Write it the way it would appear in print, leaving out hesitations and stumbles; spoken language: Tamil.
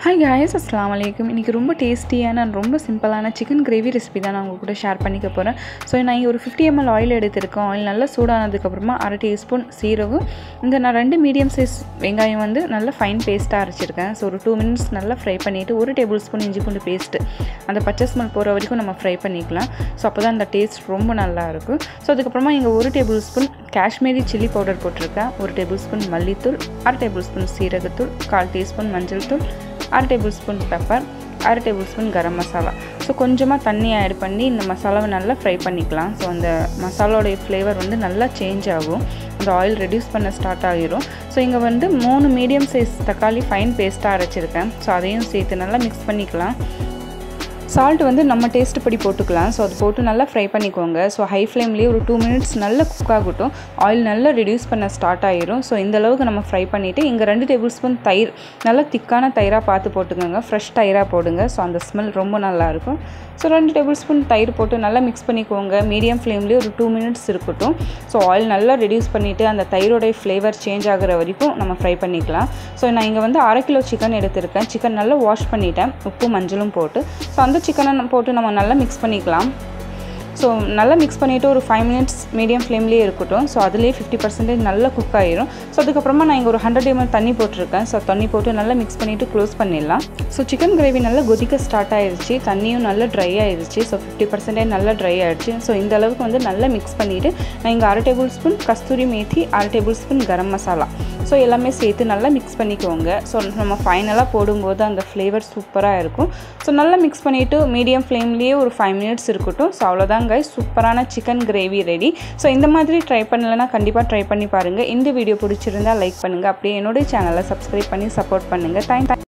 Hi guys, Assalamualaikum. இன்னைக்கு ரொம்ப டேஸ்டியான and ரொம்ப சிம்பிளான chicken gravy recipe தான் நான் உங்க கூட ஷேர் பண்ணிக்க போறேன். சோ நான் இங்க ஒரு 50 ml oil எடுத்துர்க்கேன். oil நல்லா சூடானதுக்கு அப்புறமா 1/2 டீஸ்பூன் சீரகம், இங்க நான் 2 மீடியம் சைஸ் வெங்காயம் வந்து நல்ல ஃபைன் பேஸ்டா அரைச்சிருக்கேன். சோ ஒரு 2 minutes நல்லா ஃப்ரை பண்ணிட்டு 1 டேபிள்ஸ்பூன் இஞ்சி பூண்டு பேஸ்ட் அந்த பச்சை ஸ்மெல் போற வரைக்கும் நம்ம ஃப்ரை பண்ணிக்கலாம். சோ அப்பதான் அந்த டேஸ்ட் ரொம்ப நல்லா இருக்கும். சோ அதுக்கு அப்புறமா இங்க 1 டேபிள்ஸ்பூன் காஷ்மீரி சில்லி பவுடர் போட்டுருக்கேன். 1 டேபிள்ஸ்பூன் மல்லித்தூள், 1/2 டேபிள்ஸ்பூன் சீரகத்தூள், 1/4 டீஸ்பூன் மஞ்சள் தூள், 1/2 tablespoon pepper, 1/2 tablespoon garam masala. So கொஞ்சமாக தண்ணி ஆட் பண்ணி இந்த மசாலாவை நல்லா ஃப்ரை பண்ணிக்கலாம். ஸோ அந்த மசாலாவோடைய ஃப்ளேவர் வந்து நல்லா சேஞ்ச் ஆகும், அந்த ஆயில் ரெடியூஸ் பண்ண ஸ்டார்ட் ஆகிரும். ஸோ இங்கே வந்து 3 மீடியம் சைஸ் தக்காளி ஃபைன் பேஸ்ட்டாக அரைச்சிருக்கேன். ஸோ அதையும் சேர்த்து நல்லா மிக்ஸ் பண்ணிக்கலாம். சால்ட் வந்து நம்ம டேஸ்ட் படி போட்டுக்கலாம். ஸோ அது போட்டு நல்லா ஃப்ரை பண்ணிக்கோங்க. ஸோ ஹை ஃப்ளேம்லேயே ஒரு 2 minutes நல்லா குக் ஆகட்டும். ஆயில் நல்லா ரெடியூஸ் பண்ண ஸ்டார்ட் ஆகிரும். ஸோ இந்த அளவுக்கு நம்ம ஃப்ரை பண்ணிவிட்டு இங்கே 2 டேபிள்ஸ்பூன் தயிர், நல்லா திக்கான தயிராக பார்த்து போட்டுக்கோங்க. ஃப்ரெஷ் தயிராக போடுங்க. ஸோ அந்த ஸ்மெல் ரொம்ப நல்லாயிருக்கும். ஸோ 2 டேபிள்ஸ்பூன் தயிர் போட்டு நல்லா மிக்ஸ் பண்ணிக்கோங்க. மீடியம் ஃப்ளேம்லேயே ஒரு 2 minutes இருக்கட்டும். ஸோ ஆயில் நல்லா ரெடியூஸ் பண்ணிவிட்டு அந்த தயிரோடைய ஃப்ளேவர் சேஞ்ச் ஆகிற வரைக்கும் நம்ம ஃப்ரை பண்ணிக்கலாம். ஸோ நான் இங்கே வந்து 1/2 கிலோ சிக்கன் எடுத்திருக்கேன். சிக்கன் நல்லா வாஷ் பண்ணிவிட்டேன், உப்பு மஞ்சளும் போட்டு. ஸோ அந்த சிக்கனை போட்டு நம்ம நல்லா மிக்ஸ் பண்ணிக்கலாம். ஸோ நல்லா மிக்ஸ் பண்ணிவிட்டு ஒரு 5 minutes மீடியம் ஃப்ளேம்லேயே இருக்கட்டும். ஸோ அதுலேயே 50% நல்லா குக் ஆகிரும். ஸோ அதுக்கப்புறமா நான் இங்கே ஒரு 100 ml தண்ணி போட்டிருக்கேன். ஸோ தண்ணி போட்டு நல்லா மிக்ஸ் பண்ணிவிட்டு க்ளோஸ் பண்ணிடலாம். ஸோ சிக்கன் கிரேவி நல்லா கொதிக்க ஸ்டார்ட் ஆகிடுச்சு, தண்ணியும் நல்லா ட்ரை ஆகிடுச்சு. ஸோ 50% நல்லா ட்ரை ஆகிடுச்சு. ஸோ இந்த அளவுக்கு வந்து நல்லா மிக்ஸ் பண்ணிவிட்டு நான் இங்கே 1/2 tablespoon kasuri methi, 1/2 tablespoon garam masala, so எல்லாமே சேர்த்து நல்லா மிக்ஸ் பண்ணிக்கோங்க. ஸோ நம்ம ஃபைனலாக போடும்போது அந்த ஃப்ளேவர் சூப்பராக இருக்கும். ஸோ நல்லா மிக்ஸ் பண்ணிவிட்டு மீடியம் ஃப்ளேம்லேயே ஒரு 5 minutes இருக்கட்டும். ஸோ அவ்வளோதான் guys, சூப்பரான சிக்கன் கிரேவி ரெடி. ஸோ இந்த மாதிரி ட்ரை பண்ணலைன்னா கண்டிப்பாக ட்ரை பண்ணி பாருங்கள். இந்த வீடியோ பிடிச்சிருந்தால் லைக் பண்ணுங்கள், அப்படியே என்னோட சேனலை சப்ஸ்கிரைப் பண்ணி சப்போர்ட் பண்ணுங்கள். தேங்க்ஸ்.